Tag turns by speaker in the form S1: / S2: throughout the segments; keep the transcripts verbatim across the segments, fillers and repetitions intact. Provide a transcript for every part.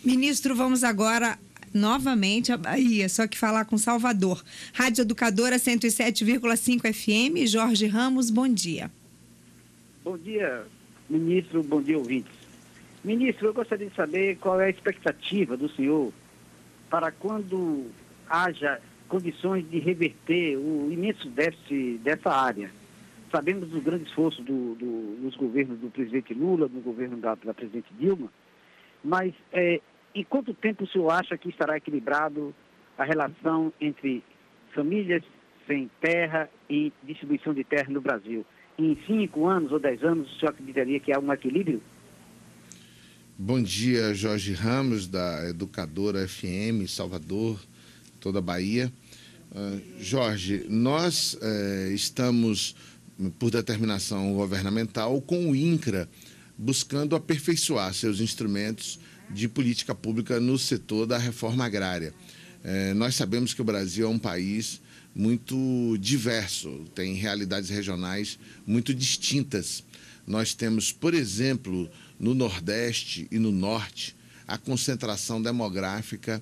S1: Ministro, vamos agora novamente à Bahia, só que falar com Salvador. Rádio Educadora cento e sete vírgula cinco F M, Jorge Ramos, bom dia.
S2: Bom dia, ministro, bom dia, ouvintes. Ministro, eu gostaria de saber qual é a expectativa do senhor para quando haja condições de reverter o imenso déficit dessa área. Sabemos do grande esforço do, do, dos governos do presidente Lula, do governo da, da presidente Dilma, mas é, em quanto tempo o senhor acha que estará equilibrado a relação entre famílias sem terra e distribuição de terra no Brasil? Em cinco anos ou dez anos, o senhor acreditaria que há um equilíbrio?
S3: Bom dia, Jorge Ramos, da Educadora F M, Salvador, toda a Bahia. Uh, Jorge, nós uh, estamos, por determinação governamental, com o INCRA, buscando aperfeiçoar seus instrumentos de política pública no setor da reforma agrária. Uh, nós sabemos que o Brasil é um país muito diverso, tem realidades regionais muito distintas. Nós temos, por exemplo, no Nordeste e no Norte, a concentração demográfica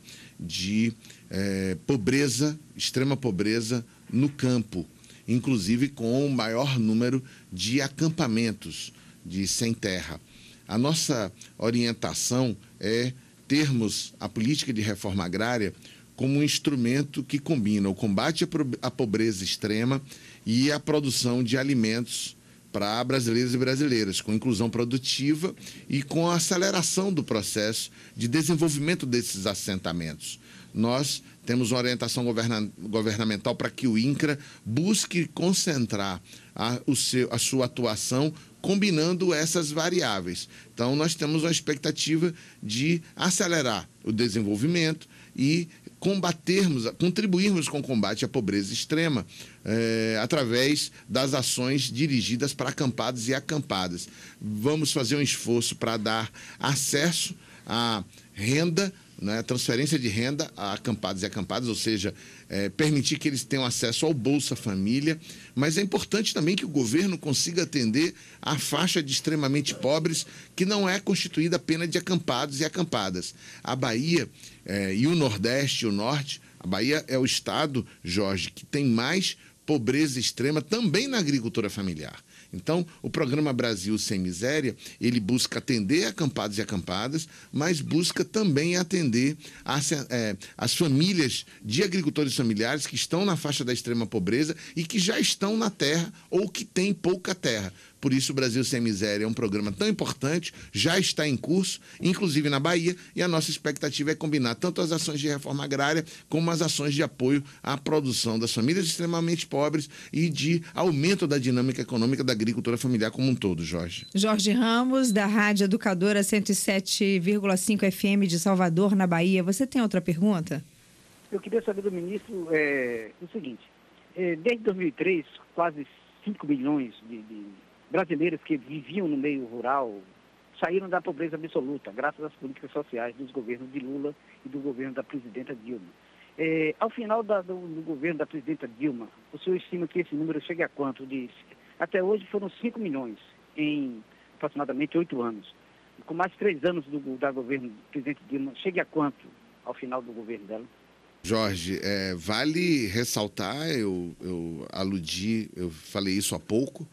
S3: de eh, pobreza, extrema pobreza no campo, inclusive com o maior número de acampamentos de sem terra. A nossa orientação é termos a política de reforma agrária como um instrumento que combina o combate à pobreza extrema e a produção de alimentos para brasileiros e brasileiras, com inclusão produtiva e com a aceleração do processo de desenvolvimento desses assentamentos. Nós temos uma orientação governa governamental para que o INCRA busque concentrar a, o seu, a sua atuação combinando essas variáveis. Então, nós temos uma expectativa de acelerar o desenvolvimento e combatermos, contribuirmos com o combate à pobreza extrema eh, através das ações dirigidas para acampados e acampadas. Vamos fazer um esforço para dar acesso à renda, né, transferência de renda a acampados e acampadas, ou seja, é, permitir que eles tenham acesso ao Bolsa Família, mas é importante também que o governo consiga atender a faixa de extremamente pobres, que não é constituída apenas de acampados e acampadas. A Bahia é, e o Nordeste e o Norte, a Bahia é o estado, Jorge, que tem mais pobreza extrema também na agricultura familiar. Então, o programa Brasil Sem Miséria, ele busca atender acampados e acampadas, mas busca também atender as, é, as famílias de agricultores familiares que estão na faixa da extrema pobreza e que já estão na terra ou que têm pouca terra. Por isso, o Brasil Sem Miséria é um programa tão importante, já está em curso, inclusive na Bahia, e a nossa expectativa é combinar tanto as ações de reforma agrária como as ações de apoio à produção das famílias extremamente pobres e de aumento da dinâmica econômica da agricultura familiar como um todo, Jorge.
S1: Jorge Ramos, da Rádio Educadora cento e sete vírgula cinco F M de Salvador, na Bahia. Você tem outra pergunta?
S2: Eu queria saber do ministro é, o seguinte, é, desde dois mil e três, quase cinco milhões de... de brasileiros que viviam no meio rural saíram da pobreza absoluta, graças às políticas sociais dos governos de Lula e do governo da presidenta Dilma. É, ao final da, do, do governo da presidenta Dilma, o senhor estima que esse número chegue a quanto? De, até hoje foram cinco milhões em aproximadamente oito anos. E com mais três anos do da governo da presidente Dilma, chegue a quanto ao final do governo dela?
S3: Jorge, é, vale ressaltar, eu, eu aludi, eu falei isso há pouco,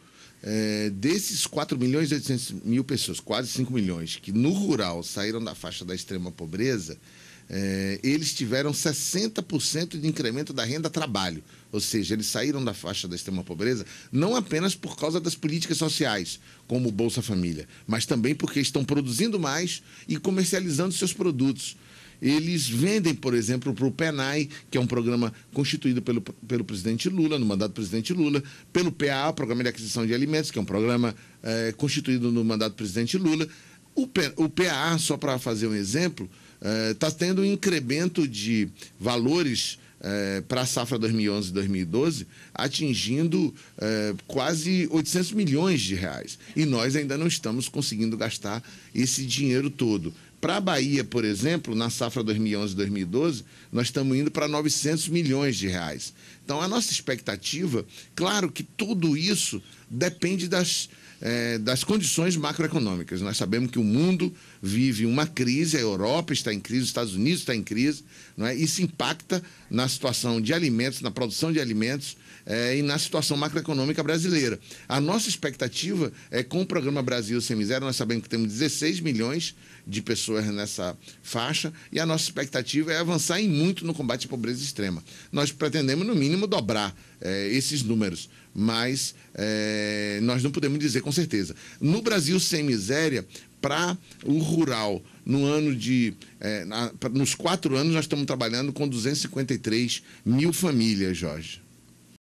S3: É, desses quatro milhões e oitocentos mil pessoas, quase cinco milhões, que no rural saíram da faixa da extrema pobreza, é, eles tiveram sessenta por cento de incremento da renda trabalho. Ou seja, eles saíram da faixa da extrema pobreza não apenas por causa das políticas sociais, como o Bolsa Família, mas também porque estão produzindo mais e comercializando seus produtos. Eles vendem, por exemplo, para o PENAI, que é um programa constituído pelo, pelo presidente Lula, no mandato do presidente Lula, pelo P A A, Programa de Aquisição de Alimentos, que é um programa é, constituído no mandato do presidente Lula. O, P, o P A A, só para fazer um exemplo, está é, tendo um incremento de valores é, para a safra dois mil e onze e dois mil e doze, atingindo é, quase oitocentos milhões de reais. E nós ainda não estamos conseguindo gastar esse dinheiro todo. Para a Bahia, por exemplo, na safra dois mil e onze e dois mil e doze, nós estamos indo para novecentos milhões de reais. Então, a nossa expectativa, claro que tudo isso depende das é, das condições macroeconômicas. Nós sabemos que o mundo vive uma crise, a Europa está em crise, os Estados Unidos está em crise, não é? Isso impacta na situação de alimentos, na produção de alimentos é, e na situação macroeconômica brasileira. A nossa expectativa é, com o Programa Brasil Sem Miséria, nós sabemos que temos dezesseis milhões de pessoas nessa faixa e a nossa expectativa é avançar em muito no combate à pobreza extrema. Nós pretendemos, no mínimo, dobrar é, esses números, mas é, nós não podemos dizer com certeza. No Brasil Sem Miséria, para o rural, no ano de, é, na, nos quatro anos, nós estamos trabalhando com duzentos e cinquenta e três mil famílias, Jorge.